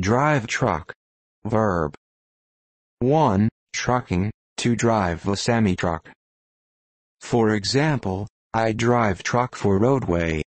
Drive truck. Verb. 1. Trucking, to drive a semi-truck. For example, I drive truck for roadway.